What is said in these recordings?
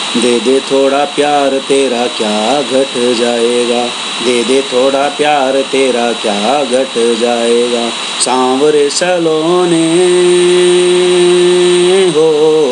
दे दे थोड़ा प्यार तेरा क्या घट जाएगा, दे दे थोड़ा प्यार तेरा क्या घट जाएगा। सांवरे सलोने हो,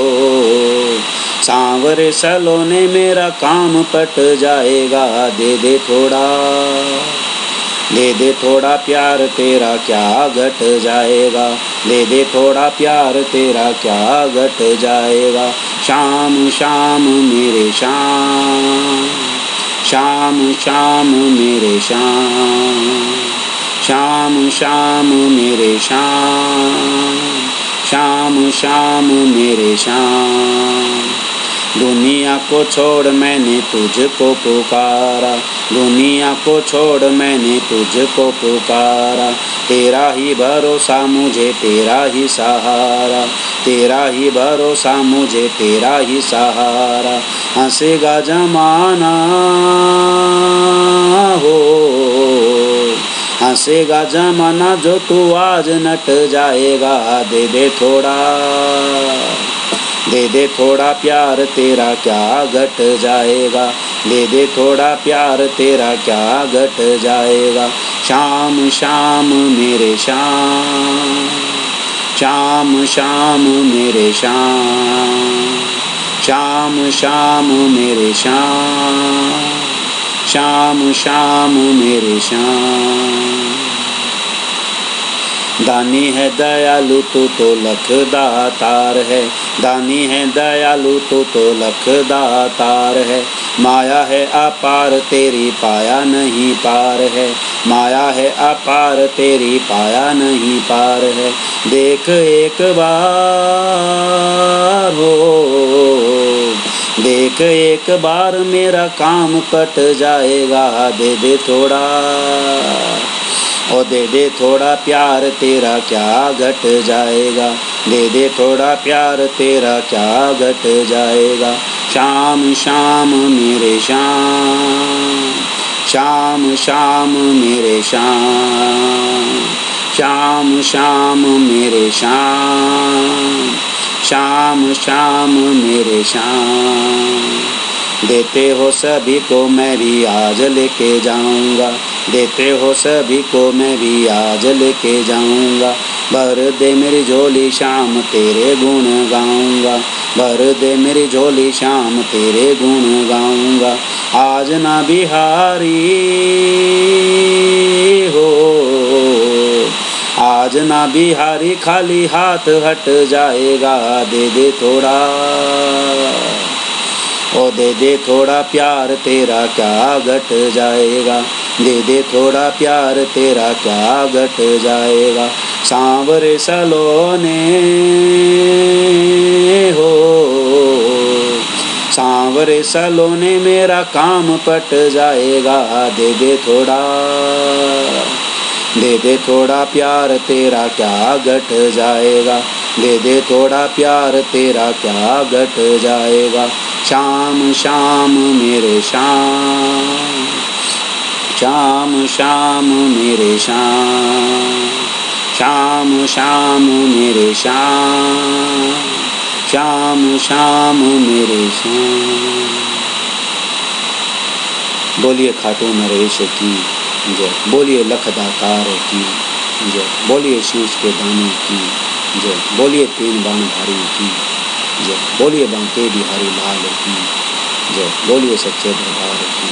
सांवरे सलोने मेरा काम पट जाएगा। दे दे थोड़ा, दे दे थोड़ा प्यार तेरा क्या घट जाएगा, दे दे थोड़ा प्यार तेरा क्या घट जाएगा। शाम शाम मेरे शाम, शाम शाम मेरे शाम, शाम शाम मेरे शाम, शाम शाम मेरे शाम। दुनिया को छोड़ मैंने तुझको पुकारा, दुनिया को छोड़ मैंने तुझको पुकारा। तेरा ही भरोसा मुझे तेरा ही सहारा, तेरा ही भरोसा मुझे तेरा ही सहारा। हंसेगा जमाना हो, हंसेगा जमाना जो तू आज नट जाएगा। दे दे थोड़ा, दे दे थोड़ा प्यार तेरा क्या घट जाएगा, दे दे थोड़ा प्यार तेरा क्या घट जाएगा। शाम शाम मेरे शाम, शाम शाम मेरे शाम, शाम शाम मेरे शाम, शाम शाम मेरे शाम। दानी है दयालु तू तो लख दातार है, दानी है दयालु तू तो लख दातार है। माया है अपार तेरी पाया नहीं पार है, माया है अपार तेरी पाया नहीं पार है। देख एक बार हो, देख एक बार मेरा काम पट जाएगा। दे दे थोड़ा, और दे दे थोड़ा प्यार तेरा क्या घट जाएगा, दे दे थोड़ा प्यार तेरा क्या घट जाएगा। शाम शाम मेरे शाम, शाम शाम मेरे शाम, शाम शाम मेरे शाम, शाम शाम मेरे शाम। देते हो सभी को मैं भी आज लेके जाऊंगा, देते हो सभी को मैं भी आज लेके जाऊंगा। भर दे मेरी झोली शाम तेरे गुण गाऊंगा, भर दे मेरी झोली शाम तेरे गुण गाऊंगा। आज ना बिहारी हो, आज ना बिहारी खाली हाथ हट जाएगा। दे दे थोड़ा, ओ दे दे थोड़ा प्यार तेरा क्या घट जाएगा, दे दे थोड़ा प्यार तेरा क्या घट जाएगा। सांवरे सलोने हो, सांवरे सलोने मेरा काम पट जाएगा। दे दे थोड़ा, दे दे थोड़ा प्यार तेरा क्या घट जाएगा, दे दे थोड़ा प्यार तेरा क्या घट जाएगा। शाम शाम मेरे शाम, शाम शाम मेरे शाम, शाम शाम मेरे शाम, शाम शाम मेरे शाम। बोलिए खाटू नरेश की जय, बोलिए लखदातार की जय, बोलिए शीश के दाने की जय, बोलिए तीन बाण धारी की जय, बोलिए बांके बिहारी लाल की जय, बोलिए सच्चे दरबार की।